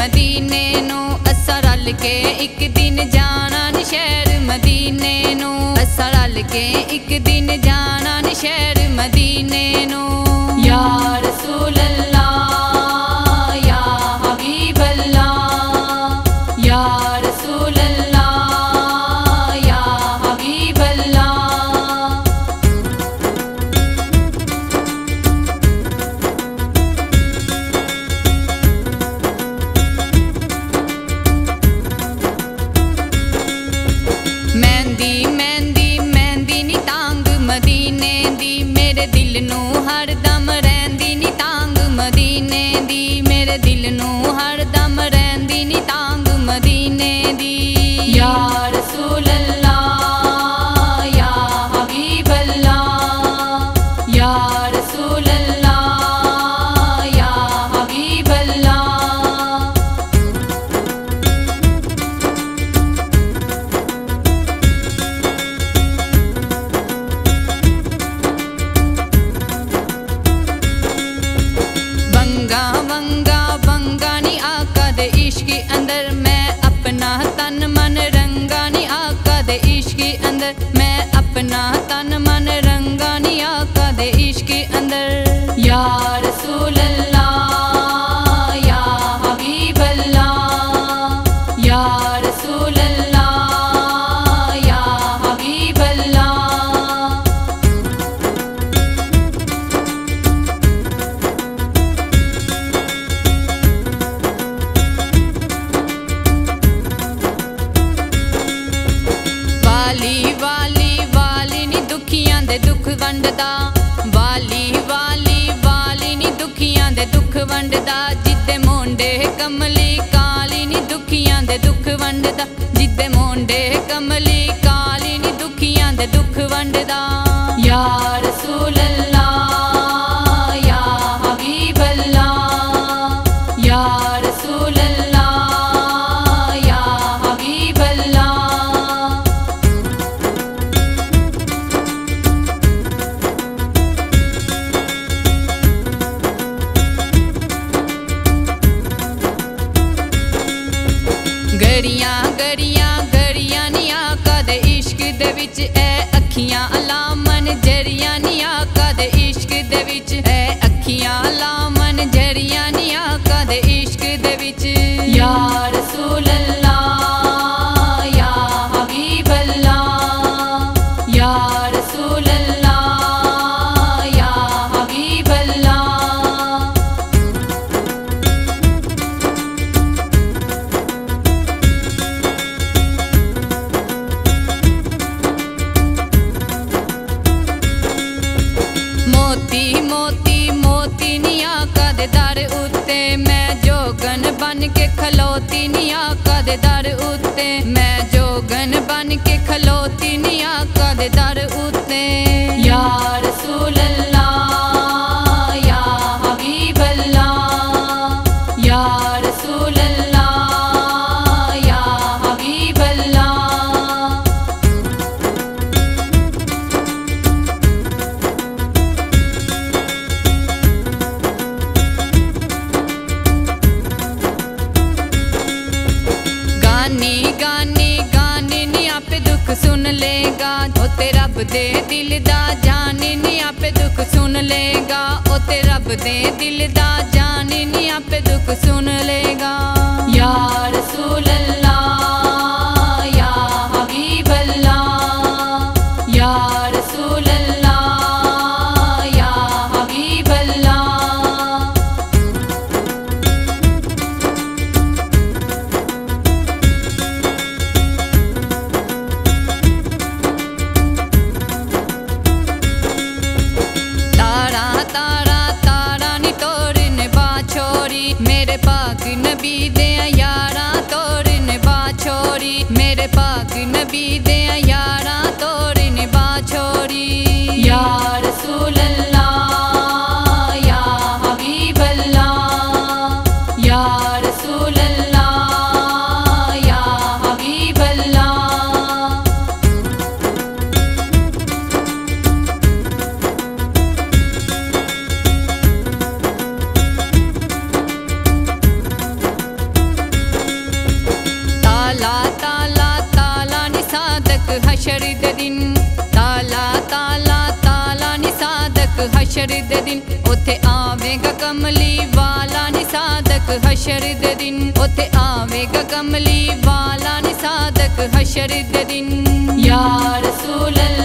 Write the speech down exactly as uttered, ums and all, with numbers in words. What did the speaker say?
मदीने नू असा रल के एक दिन जाना नी शहर मदीने नू असा रल के एक दिन जाना नी शहर मदीने नू। या रसूल अल्लाह या हबीब अल्लाह या रसूल अल्लाह या हबीब अल्लाह। मेहंदी मेहंदी मेहंदी नी तांग मदीने दी मेरे दिल नू हरदम रहंदी नी तांग मदीने दी मेरे दिल नू हरदम रहंदी नी तांग मदीने दी। या रसूल अल्लाह या हबीब अल्लाह या रसूल अल्लाह या हबीब अल्लाह। बंगा बंगा बंगा नी आका दे इश्क अंदर मैं अपना तन मन रंगा नी आका दे इश्क अंदर मैं अपना तन मन रंगा नी आका दे इश्क अंदर। या रसूल अल्लाह या हबीब अल्लाह या रसूल अल्लाह या हबीब अल्लाह। वाली वाली वाली नी दुखियां दे दुख वंडदा वाली वाली वाली नी दुखियां दे दुख वंडदा जिद्दे मोंडे कमली काली नी दुखियां दे दुख वंडदा जिद्दे मोंडे कमली काली नी दुखियां दे दुख वंडदा। या रसूल अल्लाह या हबीब अल्लाह या रसूल अल्लाह या हबीब अल्लाह। गरियां गरियां गरियां नी आका दे इश्क दे विच ए अखियां अलामन जरियां नी आका दे इश्क दे विच ए अखियां अलामन जरियां नी आका दे इश्क दे विच। या रसूल अल्लाह या हबीब अल्लाह या रसूल अल्लाह या हबीब अल्लाह। मोती मोती मोती नी आका दे दर उत्ते मैं जोगन बन के खलोती नी आका दे दर उत्ते मैं जोगन बन के खलोती नी आका दे दर उत्ते। या रसूल अल्लाह या हबीब अल्लाह या रसूल अल्लाह या हबीब अल्लाह। गानी गानी गानी नी आपे दुख सुन लेगा ओ ते रब दे दिल दा जानी नी आपे दुख सुन लेगा ओ ते रब दे दिल दा जानी नी आपे दुख सुन लेगा। या रसूल अल्लाह या हबीब अल्लाह या रसूल अल्लाह या हबीब अल्लाह। तारा तारा तारा नी तोड़ने बा छोरी मेरे पाक नबी दे यारा तोड़ने बा छोरी मेरे पाक नबी दे यारा तोड़ने बा छोरी। या रसूल अल्लाह या हबीब अल्लाह या रसूल अल्लाह या हबीब अल्लाह। हशर दे दिन उथे आवेगा कमली वाला नी सादक हशर दे दिन उथे आवेगा कमली वाला नी सादक हशर दे दिन। या रसूल अल्लाह